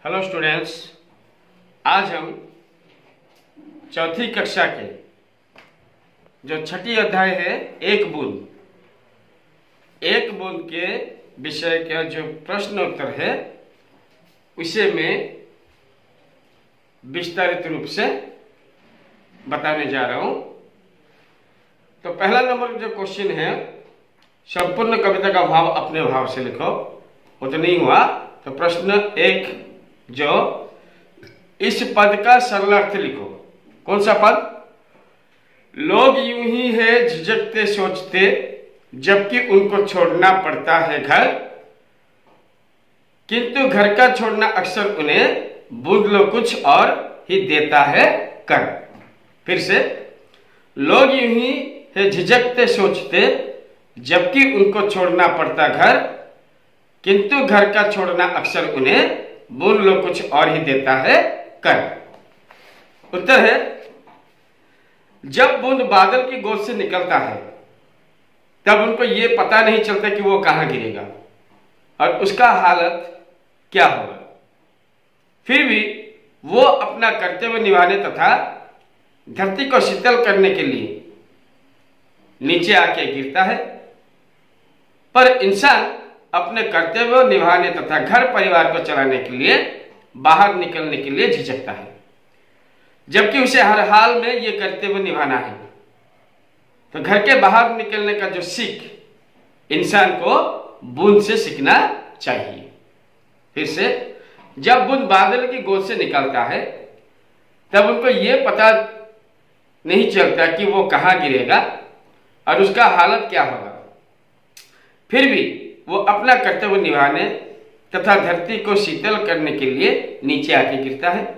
Hello students, आज हम चौथी कक्षा के जो छठी अध्याय है एक बूंद के विषय का जो प्रश्न उत्तर है उसे मैं विस्तारित रूप से बताने जा रहा हूं। तो पहला नंबर जो क्वेश्चन है, संपूर्ण कविता का भाव अपने भाव से लिखो। वो तो नहीं हुआ, तो प्रश्न एक जो इस पद का सरल अर्थ लिखो। कौन सा पद? लोग यूं ही है झिझकते सोचते, जबकि उनको छोड़ना पड़ता है घर, किंतु घर का छोड़ना अक्सर उन्हें बूंद लो कुछ और ही देता है कर। फिर से, लोग यूं ही है झिझकते सोचते, जबकि उनको छोड़ना पड़ता घर, किंतु घर का छोड़ना अक्सर उन्हें बूंद लो कुछ और ही देता है कर। उत्तर है, जब बूंद बादल की गोद से निकलता है तब उनको यह पता नहीं चलता कि वो कहां गिरेगा और उसका हालत क्या होगा। फिर भी वो अपना कर्तव्य निभाने तथा धरती को शीतल करने के लिए नीचे आके गिरता है, पर इंसान अपने कर्तव्य निभाने तथा घर परिवार को चलाने के लिए बाहर निकलने के लिए झिझकता है, जबकि उसे हर हाल में यह कर्तव्य निभाना है। तो घर के बाहर निकलने का जो सीख इंसान को बूंद से सीखना चाहिए। फिर से, जब बूंद बादल की गोद से निकलता है तब उनको यह पता नहीं चलता कि वो कहां गिरेगा और उसका हालत क्या होगा। फिर भी वो अपना कर्तव्य निभाने तथा धरती को शीतल करने के लिए नीचे आके गिरता है,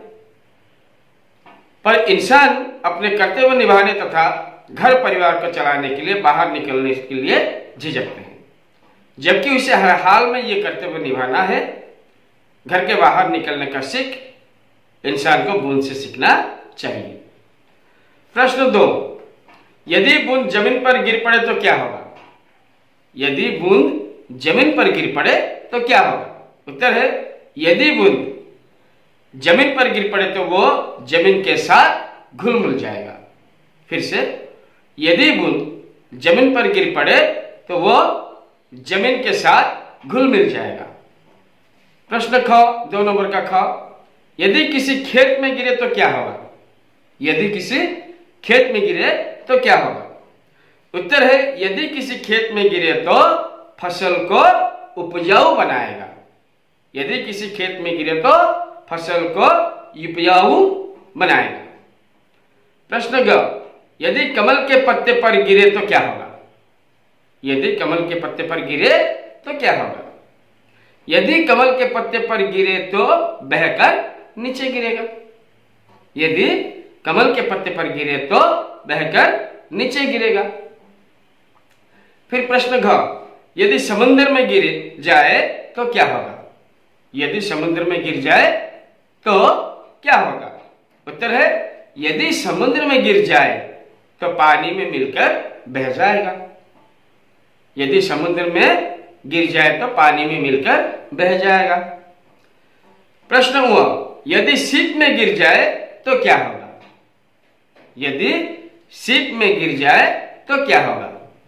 पर इंसान अपने कर्तव्य निभाने तथा घर परिवार को चलाने के लिए बाहर निकलने के लिए झिझकते हैं, जबकि उसे हर हाल में यह कर्तव्य निभाना है। घर के बाहर निकलने का सीख इंसान को बूंद से सीखना चाहिए। प्रश्न 2, यदि बूंद जमीन पर गिर पड़े तो क्या होगा? यदि बूंद जमीन पर गिर पड़े तो क्या होगा? उत्तर है, यदि बूंद जमीन पर गिर पड़े तो वो जमीन के साथ घुल मिल जाएगा। फिर से, यदि बूंद जमीन पर गिर पड़े तो वो जमीन के साथ घुल मिल जाएगा। प्रश्न ख, 2 नंबर का ख, यदि किसी खेत में गिरे तो क्या होगा? यदि किसी खेत में गिरे तो क्या होगा? उत्तर है, यदि किसी खेत में गिरे तो फसल को उपजाऊ बनाएगा। यदि किसी खेत में गिरे तो फसल को उपजाऊ बनाएगा। प्रश्न ग, यदि कमल के पत्ते पर गिरे तो क्या होगा? यदि कमल के पत्ते पर गिरे तो क्या होगा? यदि कमल के पत्ते पर गिरे तो बहकर नीचे गिरेगा। यदि कमल के पत्ते पर गिरे तो बहकर नीचे गिरेगा। फिर प्रश्न घ, यदि समुद्र में गिर जाए तो क्या होगा? यदि समुद्र में गिर जाए तो क्या होगा? उत्तर है, यदि समुद्र में गिर जाए तो पानी में मिलकर बह जाएगा। यदि समुद्र में गिर जाए तो पानी में मिलकर बह जाएगा। प्रश्न हुआ, यदि सीप में गिर जाए तो क्या होगा? यदि सीप में गिर जाए तो क्या होगा?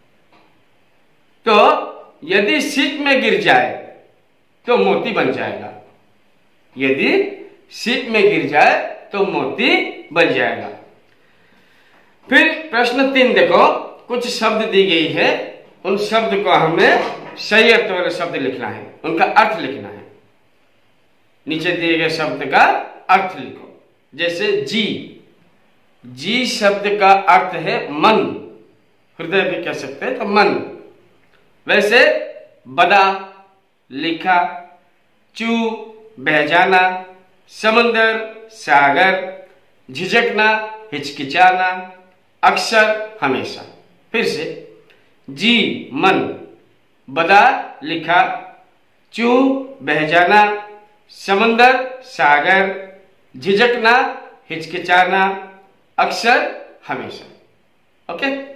तो यदि सीप में गिर जाए तो मोती बन जाएगा। यदि सीप में गिर जाए तो मोती बन जाएगा। फिर प्रश्न 3 देखो, कुछ शब्द दी गई है, उन शब्द को हमें सही अर्थ वाले शब्द लिखना है, उनका अर्थ लिखना है। नीचे दिए गए शब्द का अर्थ लिखो। जैसे जी शब्द का अर्थ है मन, हृदय भी कह सकते हैं, तो मन। वैसे बदा, लिखा, चू, बह जाना, समंदर, सागर, झिझकना, हिचकिचाना, अक्सर, हमेशा। फिर से, जी मन, बदा, लिखा, चू, बह जाना, समंदर, सागर, झिझकना, हिचकिचाना, अक्सर, हमेशा। ओके।